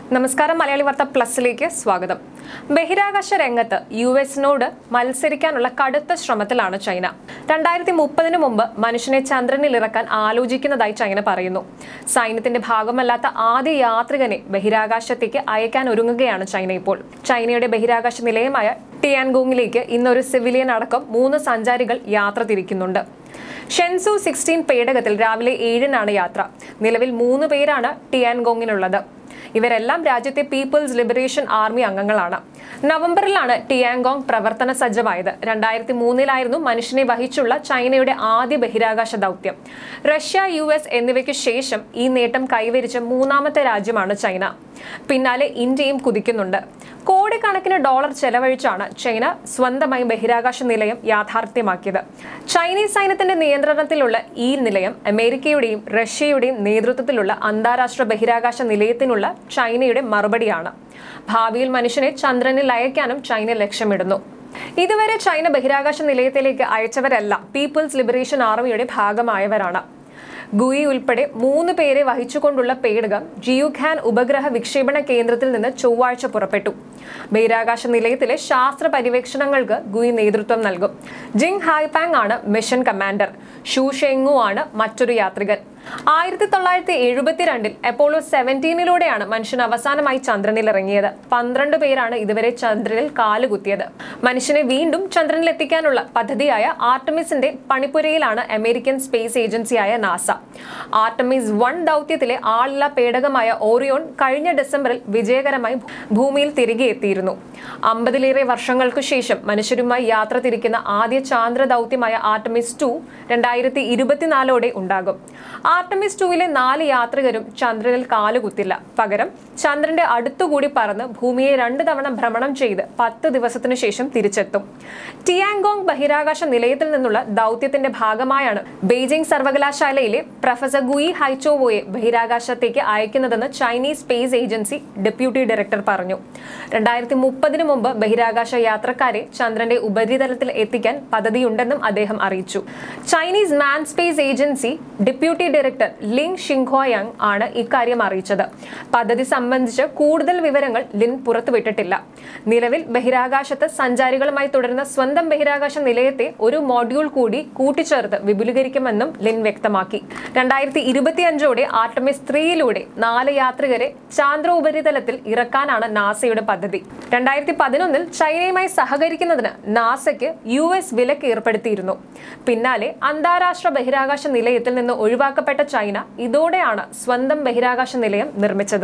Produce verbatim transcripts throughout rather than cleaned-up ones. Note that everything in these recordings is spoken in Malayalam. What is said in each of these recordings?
നമസ്കാരം മലയാളി വാർത്ത പ്ലസിലേക്ക് സ്വാഗതം. ബഹിരാകാശ രംഗത്ത് യു എസിനോട് മത്സരിക്കാനുള്ള കടുത്ത ശ്രമത്തിലാണ് ചൈന. രണ്ടായിരത്തി മുപ്പതിന് മുമ്പ് മനുഷ്യനെ ചന്ദ്രനിൽ ഇറക്കാൻ ആലോചിക്കുന്നതായി ചൈന പറയുന്നു. സൈന്യത്തിന്റെ ഭാഗമല്ലാത്ത ആദ്യ യാത്രികനെ ബഹിരാകാശത്തേക്ക് അയക്കാൻ ഒരുങ്ങുകയാണ് ചൈന ഇപ്പോൾ. ചൈനയുടെ ബഹിരാകാശ നിലയമായ ടിയാൻഗോങ്ങിലേക്ക് ഇന്നൊരു സിവിലിയൻ അടക്കം മൂന്ന് സഞ്ചാരികൾ യാത്ര തിരിക്കുന്നുണ്ട്. ഷെൻസു സിക്സ്റ്റീൻ പേടകത്തിൽ രാവിലെ ഏഴിനാണ് യാത്ര. നിലവിൽ മൂന്ന് പേരാണ് ടിയാൻഗോങ്ങിനുള്ളത്. ഇവരെല്ലാം രാജ്യത്തെ പീപ്പിൾസ് ലിബറേഷൻ ആർമി അംഗങ്ങളാണ്. നവംബറിലാണ് ടിയാൻഗോങ് പ്രവർത്തന സജ്ജമായത്. രണ്ടായിരത്തി മൂന്നിലായിരുന്നു മനുഷ്യനെ വഹിച്ചുള്ള ചൈനയുടെ ആദ്യ ബഹിരാകാശ ദൗത്യം. റഷ്യ, യു എസ് എന്നിവയ്ക്ക് ശേഷം ഈ നേട്ടം കൈവരിച്ച മൂന്നാമത്തെ രാജ്യമാണ് ചൈന. പിന്നാലെ ഇന്ത്യയും കുതിക്കുന്നുണ്ട്. കോടിക്കണക്കിന് ഡോളർ ചെലവഴിച്ചാണ് ചൈന സ്വന്തമായി ബഹിരാകാശ നിലയം യാഥാർത്ഥ്യമാക്കിയത്. ചൈനീസ് സൈന്യത്തിന്റെ നിയന്ത്രണത്തിലുള്ള ഈ നിലയം അമേരിക്കയുടെയും റഷ്യയുടെയും നേതൃത്വത്തിലുള്ള അന്താരാഷ്ട്ര ബഹിരാകാശ നിലയത്തിനുള്ള ചൈനയുടെ മറുപടിയാണ്. ഭാവിയിൽ മനുഷ്യനെ ചന്ദ്രനിൽ അയക്കാനും ചൈന ലക്ഷ്യമിടുന്നു. ഇതുവരെ ചൈന ബഹിരാകാശ നിലയത്തിലേക്ക് അയച്ചവരെല്ലാം പീപ്പിൾസ് ലിബറേഷൻ ആർമിയുടെ ഭാഗമായവരാണ്. ഗുയി ഉൾപ്പെടെ മൂന്ന് പേരെ വഹിച്ചുകൊണ്ടുള്ള പേടകം ജിയുഖാൻ ഉപഗ്രഹ വിക്ഷേപണ കേന്ദ്രത്തിൽ നിന്ന് ചൊവ്വാഴ്ച പുറപ്പെട്ടു. ബഹിരാകാശ നിലയത്തിലെ ശാസ്ത്ര പര്യവേക്ഷണങ്ങൾക്ക് ഗുയി നേതൃത്വം നൽകും. ജിങ് ഹായ്പാങ് ആണ് മിഷൻ കമാൻഡർ. ഷു ഷെങ്ങു ആണ് മറ്റൊരു യാത്രികൻ. ആയിരത്തി തൊള്ളായിരത്തി എഴുപത്തിരണ്ടിൽ അപ്പോളോ സെവൻറ്റീനിലൂടെയാണ് മനുഷ്യൻ അവസാനമായി ചന്ദ്രനിൽ ഇറങ്ങിയത്. പന്ത്രണ്ട് പേരാണ് ഇതുവരെ ചന്ദ്രനിൽ കാലുകുത്തിയത്. മനുഷ്യനെ വീണ്ടും ചന്ദ്രനിൽ എത്തിക്കാനുള്ള പദ്ധതിയായ ആർട്ടമിസിന്റെ പണിപ്പുരയിലാണ് അമേരിക്കൻ സ്പേസ് ഏജൻസിയായ നാസ. ആർട്ടമിസ് വൺ ദൗത്യത്തിലെ ആളില്ലാ പേടകമായ ഓറിയോൺ കഴിഞ്ഞ ഡിസംബറിൽ വിജയകരമായി ഭൂമിയിൽ തിരികെ എത്തിയിരുന്നു. അമ്പതിലേറെ വർഷങ്ങൾക്കു ശേഷം മനുഷ്യരുമായി യാത്ര തിരിക്കുന്ന ആദ്യ ചാന്ദ്ര ദൗത്യമായ ആർട്ടമിസ് ടു രണ്ടായിരത്തി ഇരുപത്തിനാലോടെ ഉണ്ടാകും. ആർട്ടമിസ് ടൂവിലെ നാല് യാത്രികരും ചന്ദ്രനിൽ കാലുകുത്തില്ല. പകരം ചന്ദ്രന്റെ അടുത്തുകൂടി പറന്ന് ഭൂമിയെ രണ്ട് തവണ ഭ്രമണം ചെയ്ത് പത്ത് ദിവസത്തിനു ശേഷം തിരിച്ചെത്തും. ടിയാൻഗോങ് ബഹിരാകാശ നിലയത്തിൽ നിന്നുള്ള ദൗത്യത്തിന്റെ ഭാഗമായാണ് ബെയ്ജിംഗ് സർവകലാശാലയിലെ പ്രൊഫസർ ഗുയി ഹൈച്ചോവോയെ ബഹിരാകാശത്തേക്ക് അയക്കുന്നതെന്ന് Chinese space agency deputy director പറഞ്ഞു. രണ്ടായിരത്തി മുപ്പതിന് മുമ്പ് ബഹിരാകാശ യാത്രക്കാരെ ചന്ദ്രന്റെ ഉപരിതലത്തിൽ എത്തിക്കാൻ പദ്ധതിയുണ്ടെന്നും അദ്ദേഹം അറിയിച്ചു. Chinese man space agency deputy director Lin ഷിങ്ഹോയാങ് ആണ് ഇക്കാര്യം അറിയിച്ചത്. പദ്ധതി സംബന്ധിച്ച് കൂടുതൽ വിവരങ്ങൾ ലിൻ പുറത്തുവിട്ടിട്ടില്ല. നിലവിൽ ബഹിരാകാശത്ത് സഞ്ചാരികളുമായി തുടരുന്ന സ്വന്തം ബഹിരാകാശ നിലയത്തെ ഒരു മോഡ്യൂൾ കൂടി കൂട്ടിച്ചേർത്ത് വിപുലീകരിക്കുമെന്നും ലിൻ വ്യക്തമാക്കി. രണ്ടായിരത്തി ഇരുപത്തി അഞ്ചോടെ ആർട്ടമിസ് ത്രീയിലൂടെ നാല് യാത്രികരെ ചാന്ദ്ര ഉപരിതലത്തിൽ ഇറക്കാനാണ് നാസയുടെ പദ്ധതി. രണ്ടായിരത്തി പതിനൊന്നിൽ ചൈനയുമായി സഹകരിക്കുന്നതിന് നാസയ്ക്ക് യു എസ് വിലക്ക് ഏർപ്പെടുത്തിയിരുന്നു. പിന്നാലെ അന്താരാഷ്ട്ര ബഹിരാകാശ നിലയത്തിൽ നിന്ന് ഒഴിവാക്കപ്പെട്ട ചൈന ഇതോടെയാണ് സ്വന്തം ബഹിരാകാശ നിലയം നിർമ്മിച്ചത്.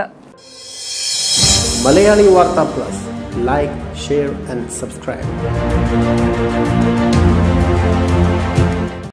Malayali Vartha plus, like, share and subscribe.